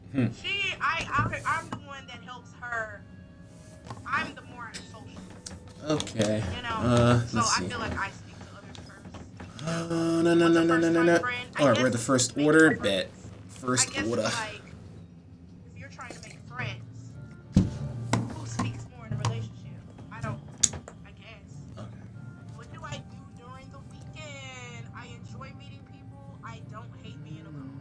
Hmm. I'm the one that helps her. I'm the more social. Okay. You know. So Let's I see. feel like I speak to others first. No. Alright, we're the first order. Bet. First order. Like, if you're trying to make friends, who speaks more in a relationship? I guess. Okay. What do I do during the weekend? I enjoy meeting people. I don't hate being alone.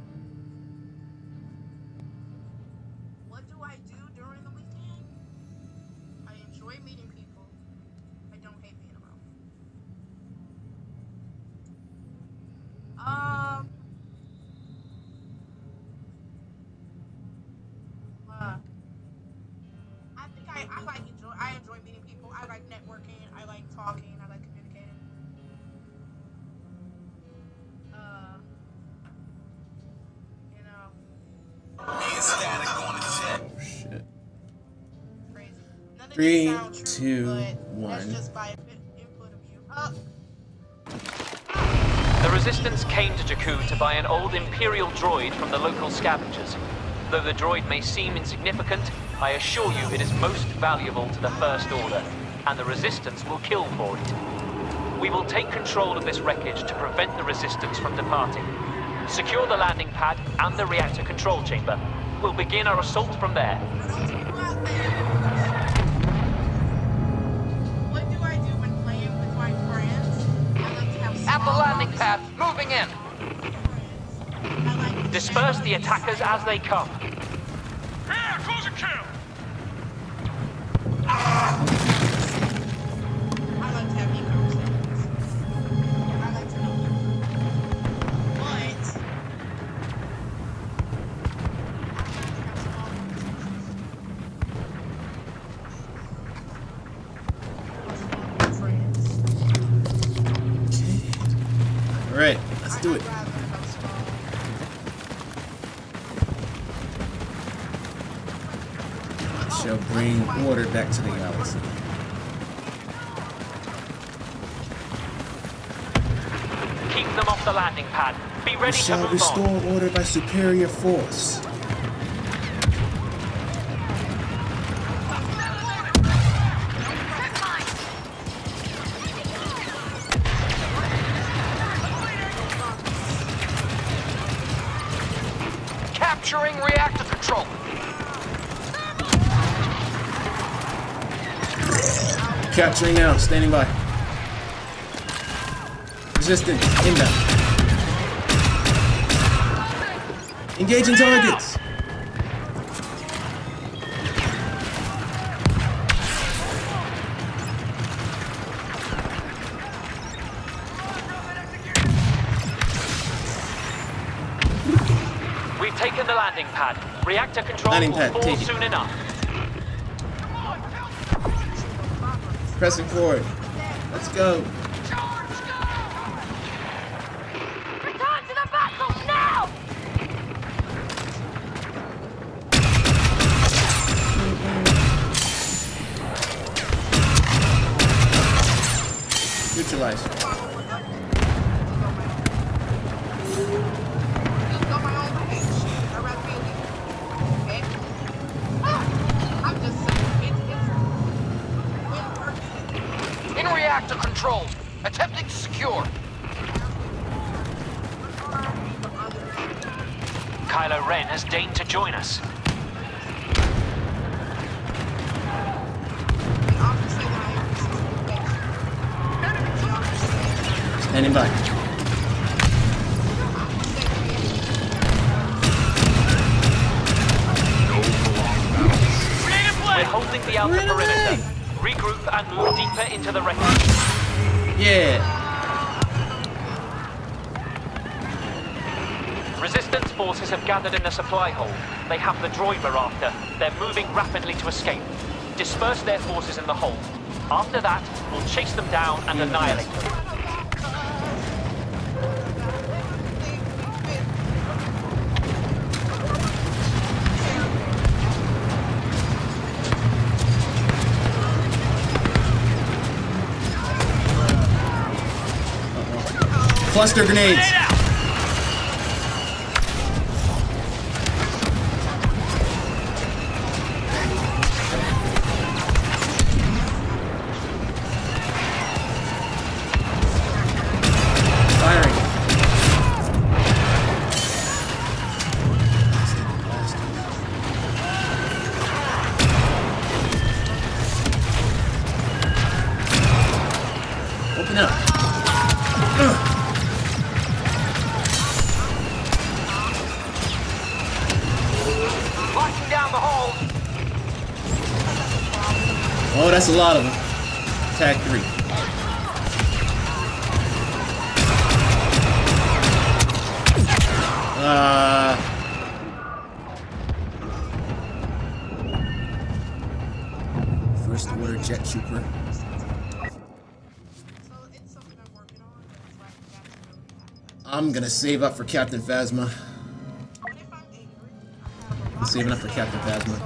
What do I do during the weekend? I enjoy meeting people. I don't hate being alone. I think I enjoy meeting people. I like networking. I like talking. I like communicating. You know. Oh shit. Crazy. None of 3, this sound 2, true, but 1. that's just by input of you. The Resistance came to Jaku to buy an old Imperial droid from the local scavengers. Though the droid may seem insignificant, I assure you it is most valuable to the First Order, and the Resistance will kill for it. We will take control of this wreckage to prevent the Resistance from departing. Secure the landing pad and the reactor control chamber. We'll begin our assault from there. What do I do when playing with my friends? I like to have At the landing pad, moving in. Disperse the attackers as they come. Here, close and kill! I like to have deep conversations. I like to know people. But Alright, let's do it. Shall bring order back to the galaxy. Keep them off the landing pad. Be We ready to shall move restore on. order by superior force. Capturing reactor control. Capturing now, standing by. Resistance, inbound. Engaging targets. We've taken the landing pad. Reactor control Landing will pad, fall take it. soon enough. Pressing forward. Let's go. Return to the battle now! Neutralize. In reactor control. Attempting to secure. Kylo Ren has deigned to join us. Standing by. We're holding the outer Run away! perimeter. Regroup and move deeper into the wreckage. Yeah. Resistance forces have gathered in the supply hold. They have the droid we're after. They're moving rapidly to escape. Disperse their forces in the hold. After that, we'll chase them down and annihilate them. Cluster grenades. Oh, that's a lot of them. Tag 3. First order jet trooper. So it's something I'm working on, but it's like that's really happening. I'm gonna save up for Captain Phasma. What if I'm angry? I have a I'm lot saving up of for Captain Phasma.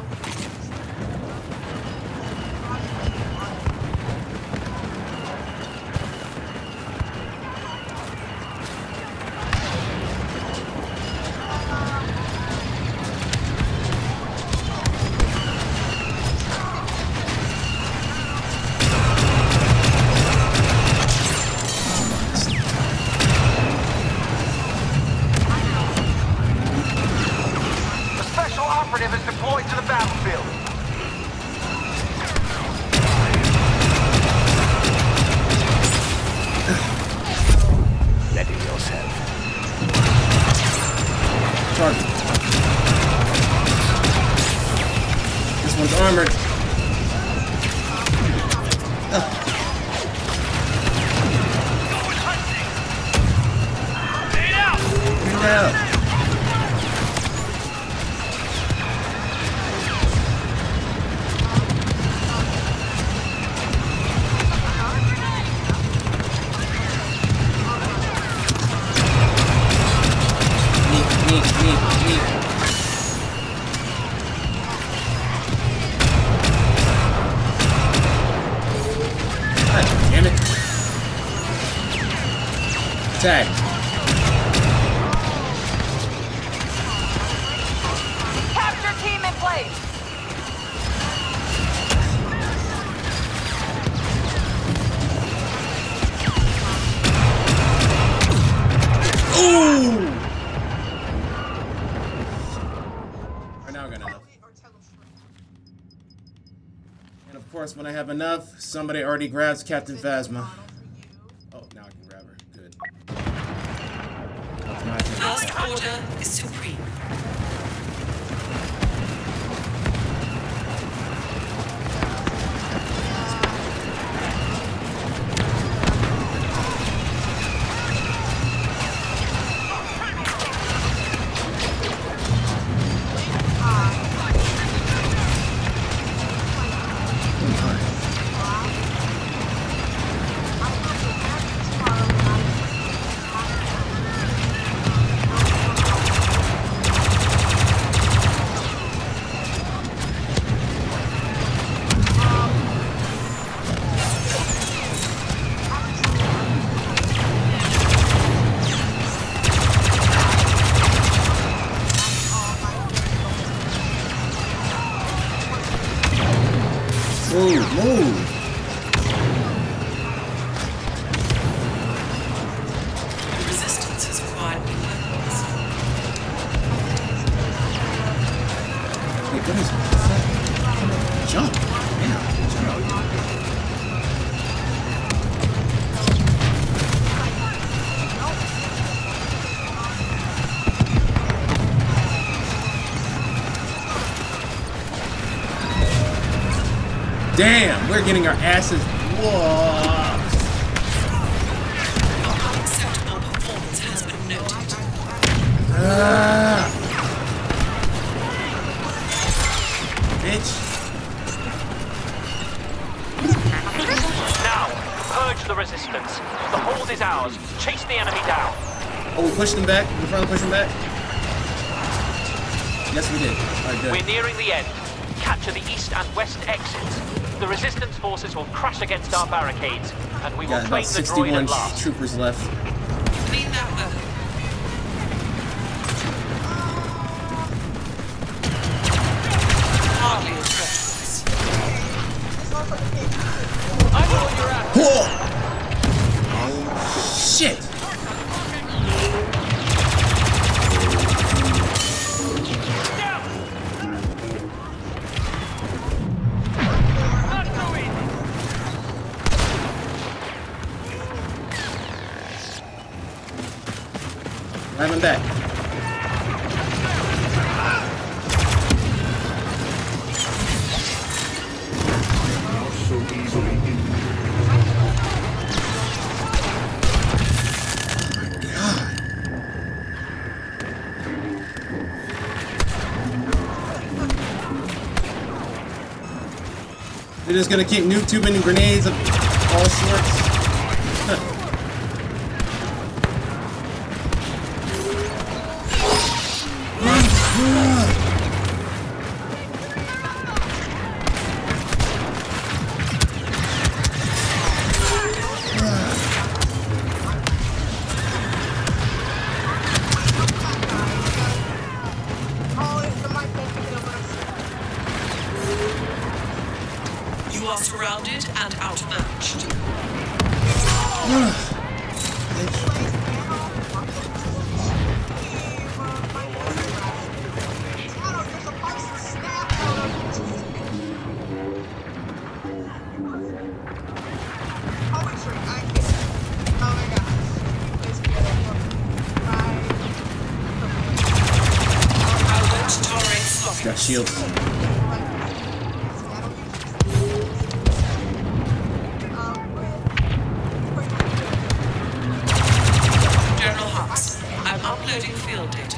The special operative is deployed to the battlefield. Ready yourself. Target. This one's armored. Out. Neat. God damn it. Tag. Capture team in place. Ooh! Right now I got enough. And of course, when I have enough, somebody already grabs Captain Phasma. Oh, now I can grab her. Good. Now I can grab First her. order is supreme. Move! The resistance has acquired new weapons. Wait, what is it? Jump! Yeah, jump. Damn, we're getting our asses whooped. Your unacceptable performance has been noted. Bitch. Now, purge the resistance. The hold is ours. Chase the enemy down. Oh, we pushed him back? We finally pushed him back? Yes, we did. Alright, good. We're nearing the end. Capture the east and west exits. The resistance forces will crash against our barricades, and we will Got claim about the droid 61 at last. troopers left. Clean that weapon. Hardly a threat to us. I know you're at. Oh, shit! I'm back. So They're just gonna keep noob tubing grenades of all sorts. You are surrounded and outmatched. Got shields. General Hux, I'm uploading field data.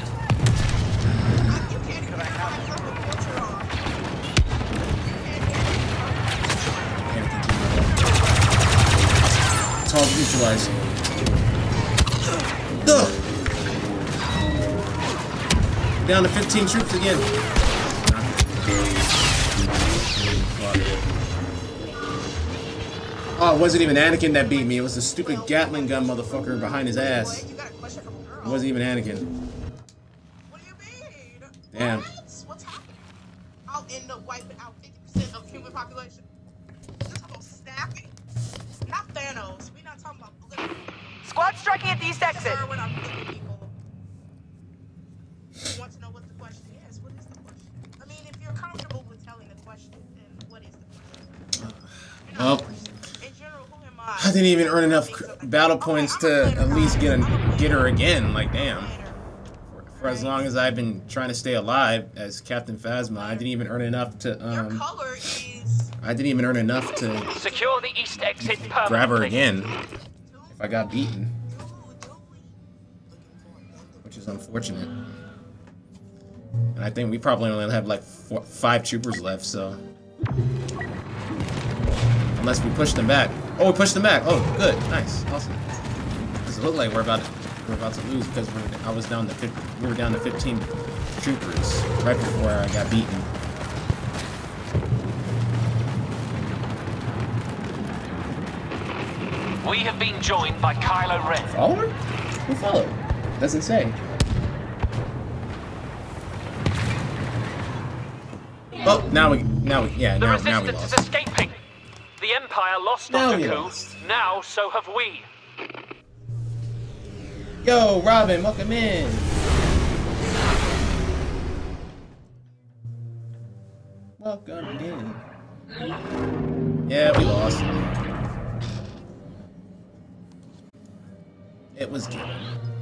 It's all neutralized. Ugh. Down to 15 troops again. Oh, it wasn't even Anakin that beat me. It was the stupid Gatling gun motherfucker behind his ass. It wasn't even Anakin. What do you mean? Damn. What's happening? I'll end up wiping out 50% of human population. Just go snapping. Not Thanos. We're not talking about blue. Squad striking at the east exit. Sir, when I'm thinking people. You want to know what the question is? What is the question? I mean, if you're comfortable with telling the question, then what is the question? Well, In general, who am I? I didn't even earn enough battle points to at least get her again. Like, damn. For as long as I've been trying to stay alive as Captain Phasma, I didn't even earn enough to Your color is. I didn't even earn enough to Secure the east exit permanently. grab her again if I got beaten, which is unfortunate. And I think we probably only have like 5 troopers left, so unless we push them back. Oh, we pushed them back. Oh, good, nice, awesome. Does it look like we're about to lose because we were down to 15 troopers right before I got beaten. We have been joined by Kylo Ren. Follower? Who followed? Doesn't say. Oh, now we The resistance lost. is escaping. The Empire lost Now on we Jaku. lost. Now so have we. Yo, Robin, welcome in. Welcome in. Yeah, we lost. It was good.